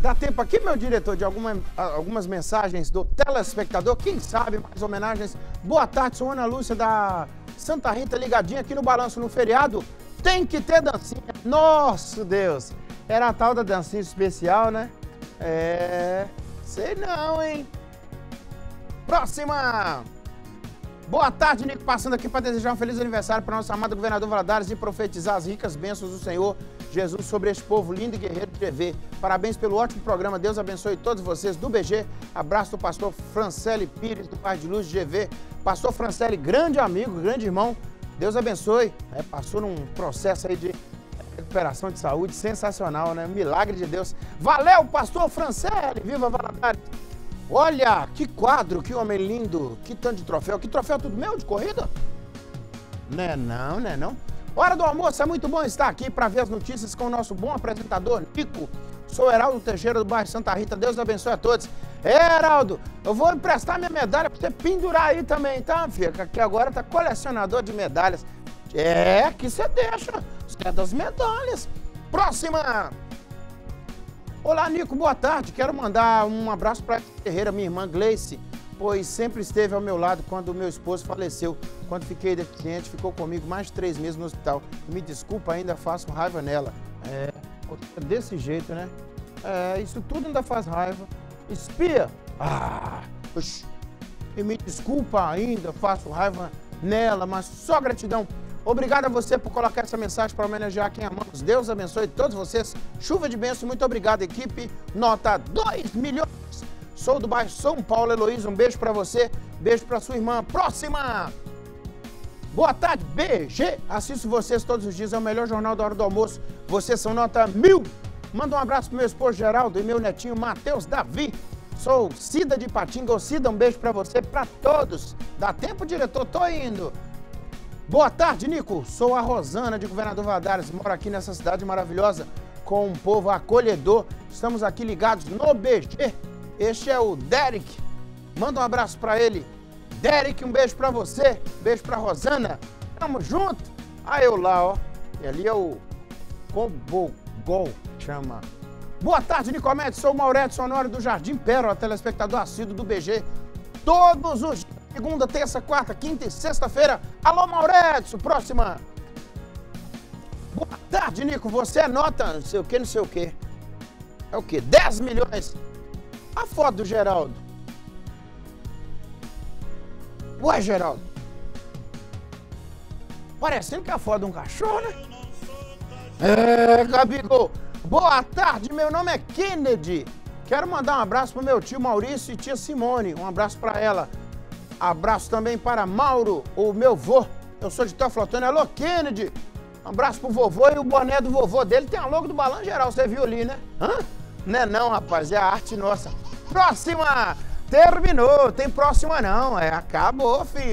Dá tempo aqui, meu diretor, de algumas mensagens do telespectador, quem sabe mais homenagens. Boa tarde, sou Ana Lúcia da Santa Rita, ligadinha aqui no Balanço no feriado. Tem que ter dancinha. Nossa, Deus. Era a tal da dancinha especial, né? Sei não, hein? Próxima! Boa tarde, Nico, passando aqui para desejar um feliz aniversário para nosso amado governador Valadares e profetizar as ricas bênçãos do Senhor Jesus sobre este povo lindo e guerreiro de GV. Parabéns pelo ótimo programa, Deus abençoe todos vocês do BG. Abraço do pastor Franceli Pires, do Pai de Luz de GV. Pastor Franceli, grande amigo, grande irmão, Deus abençoe. Passou num processo aí de recuperação de saúde sensacional, né? Milagre de Deus. Valeu, pastor Franceli, viva Valadares! Olha, que quadro, que homem lindo, que tanto de troféu. Que troféu tudo meu de corrida? Né não. Hora do almoço, é muito bom estar aqui para ver as notícias com o nosso bom apresentador, Nico. Sou Heraldo Teixeira do bairro Santa Rita, Deus abençoe a todos. Heraldo, eu vou emprestar minha medalha para você pendurar aí também, tá, filha? Que agora tá colecionador de medalhas. Que você deixa, você é das medalhas. Próxima! Olá, Nico, boa tarde. Quero mandar um abraço para a Ferreira, minha irmã Gleice, pois sempre esteve ao meu lado quando meu esposo faleceu. Quando fiquei deficiente, ficou comigo mais de 3 meses no hospital. Me desculpa, ainda faço raiva nela. Desse jeito, né? Isso tudo ainda faz raiva. Espia! E me desculpa ainda, faço raiva nela, mas só gratidão. Obrigado a você por colocar essa mensagem para homenagear quem amamos. Deus abençoe todos vocês. Chuva de bênção, muito obrigado, equipe. Nota 2 milhões. Sou do bairro São Paulo, Heloísa. Um beijo para você, beijo para sua irmã. Próxima! Boa tarde, BG. Assisto vocês todos os dias, é o melhor jornal da hora do almoço. Vocês são nota 1000. Manda um abraço pro meu esposo Geraldo e meu netinho Matheus Davi. Sou Cida de Patinga. Ô Cida, um beijo para você, para todos. Dá tempo, diretor? Tô indo. Boa tarde, Nico. Sou a Rosana de Governador Valadares. Moro aqui nessa cidade maravilhosa com um povo acolhedor. Estamos aqui ligados no BG. Este é o Derek. Manda um abraço para ele. Derek, um beijo para você. Beijo para Rosana. Tamo junto. Aí eu lá, ó. E ali é o Combogol, chama. Boa tarde, Nicomedes. Sou o Maurício Honório do Jardim Pérola, telespectador assíduo do BG. Todos os dias. Segunda, terça, quarta, quinta e sexta-feira. Alô, Maurício, próxima. Boa tarde, Nico. Você é nota, não sei o quê. É o quê? 10 milhões. A foto do Geraldo. Ué, Geraldo. Parecendo que é a foto de um cachorro, né? Gabigol. Boa tarde, meu nome é Kennedy. Quero mandar um abraço pro meu tio Maurício e tia Simone. Um abraço para ela. Abraço também para Mauro, o meu vô. Eu sou de Teoflotone. Alô, Kennedy. Um abraço pro vovô e o boné do vovô dele tem a logo do Balanço Geral. Você viu ali, né? Não é não, rapaz. É a arte nossa. Próxima. Terminou. Tem próxima não. Acabou, filho.